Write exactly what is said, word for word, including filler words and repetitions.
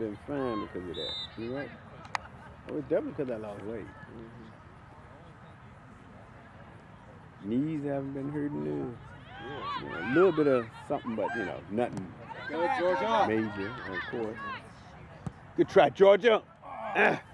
been fine because of that. You right? Oh, it's definitely because I lost weight. Mm-hmm. Knees haven't been hurting new. Yeah. You know, a little bit of something, but you know, nothing Go, Georgia. major, of course. Good try, Georgia. Ah.